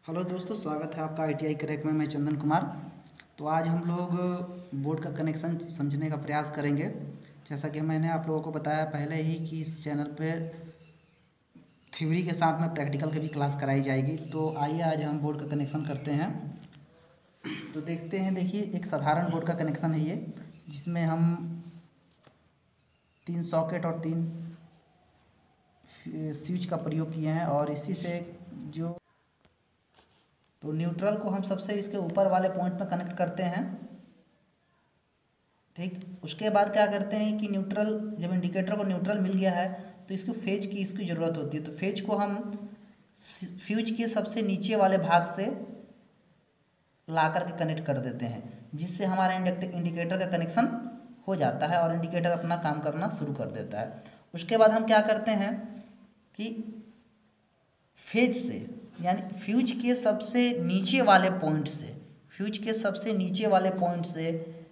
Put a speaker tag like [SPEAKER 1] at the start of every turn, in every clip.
[SPEAKER 1] Hello दोस्तों, स्वागत है आपका ITI क्रैक में। मैं चंदन कुमार। तो आज हम लोग बोर्ड का कनेक्शन समझने का प्रयास करेंगे। जैसा कि मैंने आप लोगों को बताया पहले ही कि इस चैनल पे थ्योरी के साथ में प्रैक्टिकल की भी क्लास कराई जाएगी। तो आइए आज हम बोर्ड का कनेक्शन करते हैं। तो देखते हैं। देखिए, एक साधारण बोर्ड का कनेक्शन है ये, जिसमें हम 3 सॉकेट और 3 स्विच का प्रयोग किए हैं। और इसी से जो तो न्यूट्रल को हम सबसे इसके ऊपर वाले पॉइंट में कनेक्ट करते हैं। ठीक, उसके बाद क्या करते हैं कि न्यूट्रल, जब इंडिकेटर को न्यूट्रल मिल गया है तो इसको फेज की इसकी ज़रूरत होती है। तो फेज को हम फ्यूज के सबसे नीचे वाले भाग से ला करके कनेक्ट कर देते हैं, जिससे हमारा इंडिकेटर का कनेक्शन हो जाता है और इंडिकेटर अपना काम करना शुरू कर देता है। उसके बाद हम क्या करते हैं कि फेज से, यानी फ्यूज के सबसे नीचे वाले पॉइंट से, फ्यूज के सबसे नीचे वाले पॉइंट से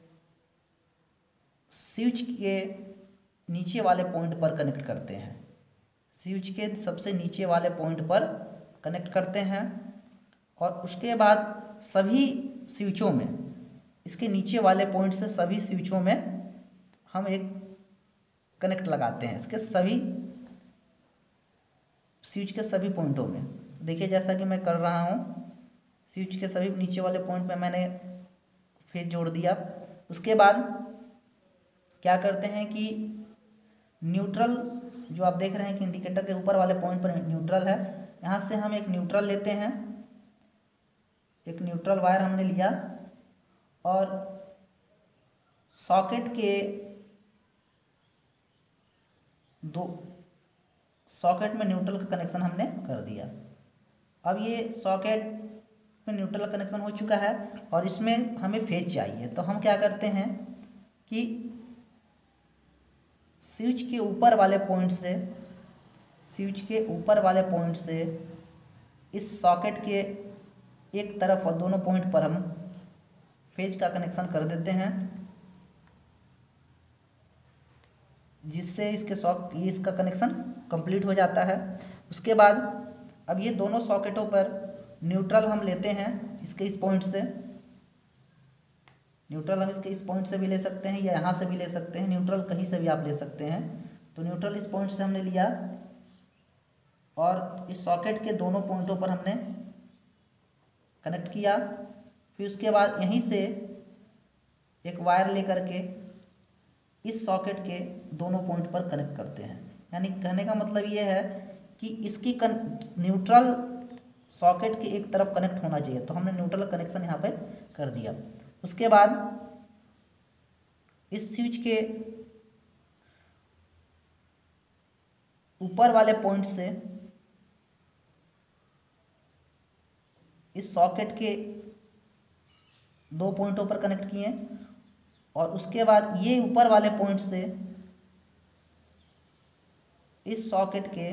[SPEAKER 1] स्विच के नीचे वाले पॉइंट पर कनेक्ट करते हैं। स्विच के सबसे नीचे वाले पॉइंट पर कनेक्ट करते हैं और उसके बाद सभी स्विचों में, इसके नीचे वाले पॉइंट से सभी स्विचों में हम एक कनेक्ट लगाते हैं। इसके सभी स्विच के सभी पॉइंटों में देखिए, जैसा कि मैं कर रहा हूँ, स्विच के सभी नीचे वाले पॉइंट में मैंने फेज जोड़ दिया। उसके बाद क्या करते हैं कि न्यूट्रल, जो आप देख रहे हैं कि इंडिकेटर के ऊपर वाले पॉइंट पर न्यूट्रल है, यहाँ से हम एक न्यूट्रल लेते हैं। एक न्यूट्रल वायर हमने लिया और सॉकेट के सॉकेट में न्यूट्रल का कनेक्शन हमने कर दिया। अब ये सॉकेट में न्यूट्रल कनेक्शन हो चुका है और इसमें हमें फेज चाहिए। तो हम क्या करते हैं कि स्विच के ऊपर वाले पॉइंट से, स्विच के ऊपर वाले पॉइंट से इस सॉकेट के एक तरफ और दोनों पॉइंट पर हम फेज का कनेक्शन कर देते हैं, जिससे इसका कनेक्शन कंप्लीट हो जाता है। उसके बाद अब ये दोनों सॉकेटों पर न्यूट्रल हम लेते हैं इसके इस पॉइंट से। न्यूट्रल हम इसके इस पॉइंट से भी ले सकते हैं या यहाँ से भी ले सकते हैं। न्यूट्रल कहीं से भी आप ले सकते हैं। तो न्यूट्रल इस पॉइंट से हमने लिया और इस सॉकेट के दोनों पॉइंटों पर हमने कनेक्ट किया। फिर उसके बाद यहीं से एक वायर लेकर के इस सॉकेट के दोनों पॉइंट पर कनेक्ट करते हैं। यानी कहने का मतलब ये है कि इसकी न्यूट्रल सॉकेट के एक तरफ कनेक्ट होना चाहिए। तो हमने न्यूट्रल कनेक्शन यहाँ पे कर दिया। उसके बाद इस स्विच के ऊपर वाले पॉइंट से इस सॉकेट के 2 पॉइंटों पर कनेक्ट किए और उसके बाद ये ऊपर वाले पॉइंट से इस सॉकेट के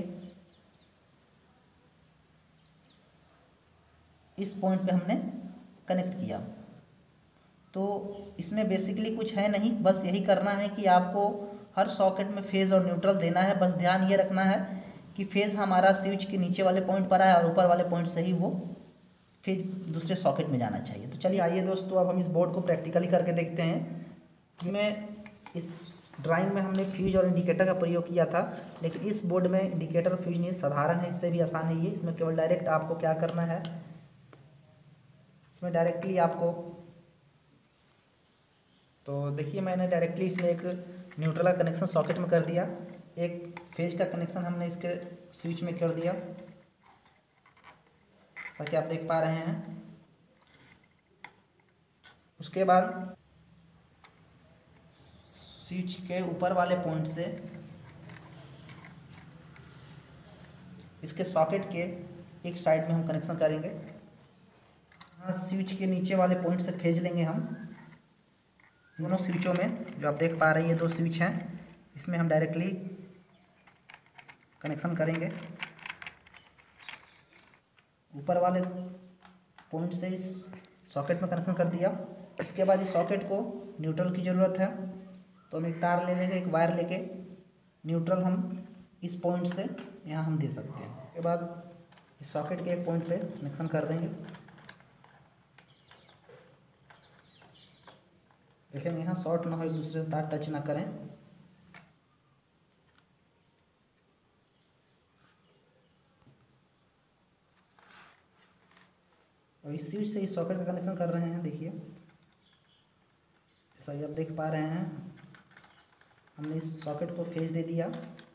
[SPEAKER 1] इस पॉइंट पे हमने कनेक्ट किया। तो इसमें बेसिकली कुछ है नहीं, बस यही करना है कि आपको हर सॉकेट में फेज और न्यूट्रल देना है। बस ध्यान ये रखना है कि फेज हमारा स्विच के नीचे वाले पॉइंट पर आए और ऊपर वाले पॉइंट से ही वो फेज दूसरे सॉकेट में जाना चाहिए। तो चलिए आइए दोस्तों, अब हम इस बोर्ड को प्रैक्टिकली करके देखते हैं। में इस ड्राइंग में हमने फ्यूज और इंडिकेटर का प्रयोग किया था, लेकिन इस बोर्ड में इंडिकेटर और फ्यूज नहीं, साधारण है, इससे भी आसान है ये। इसमें केवल डायरेक्ट आपको क्या करना है, इसमें डायरेक्टली आपको, तो देखिए मैंने डायरेक्टली इसमें एक न्यूट्रल का कनेक्शन सॉकेट में कर दिया, एक फेज का कनेक्शन हमने इसके स्विच में कर दिया, जैसा कि आप देख पा रहे हैं। उसके बाद स्विच के ऊपर वाले पॉइंट से इसके सॉकेट के एक साइड में हम कनेक्शन करेंगे। हाँ, स्विच के नीचे वाले पॉइंट से फेज लेंगे हम दोनों स्विचों में। जो आप देख पा रहे हैं ये 2 स्विच हैं, इसमें हम डायरेक्टली कनेक्शन करेंगे। ऊपर वाले पॉइंट से इस सॉकेट में कनेक्शन कर दिया। इसके बाद इस सॉकेट को न्यूट्रल की ज़रूरत है, तो हम एक तार ले लेंगे, एक वायर लेके न्यूट्रल हम इस पॉइंट से यहाँ हम दे सकते हैं। उसके बाद इस सॉकेट के एक पॉइंट पे कनेक्शन कर देंगे। देखेंगे यहाँ शॉर्ट ना हो, एक दूसरे से तार टच ना करें। और इस स्विच से इस सॉकेट का कनेक्शन कर रहे हैं। देखिए जैसा कि आप देख पा रहे हैं, हमने इस सॉकेट को फेस दे दिया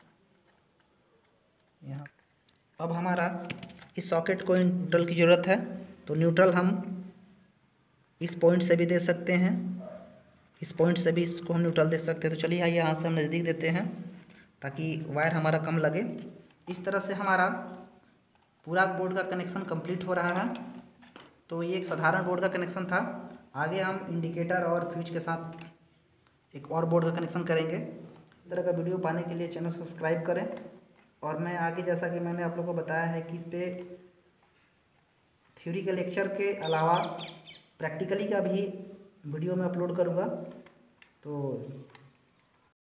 [SPEAKER 1] यहाँ। अब हमारा इस सॉकेट को न्यूट्रल की ज़रूरत है, तो न्यूट्रल हम इस पॉइंट से भी दे सकते हैं, इस पॉइंट से भी इसको हम न्यूट्रल दे सकते हैं। तो चलिए आइए यहाँ से हम नज़दीक देते हैं ताकि वायर हमारा कम लगे। इस तरह से हमारा पूरा बोर्ड का कनेक्शन कंप्लीट हो रहा है। तो ये एक साधारण बोर्ड का कनेक्शन था। आगे हम इंडिकेटर और फ्यूज के साथ एक और बोर्ड का कनेक्शन करेंगे। इस तरह का वीडियो पाने के लिए चैनल सब्सक्राइब करें। और मैं आगे, जैसा कि मैंने आप लोगों को बताया है कि इस पर थ्योरी के लेक्चर के अलावा प्रैक्टिकली का भी वीडियो मैं अपलोड करूँगा। तो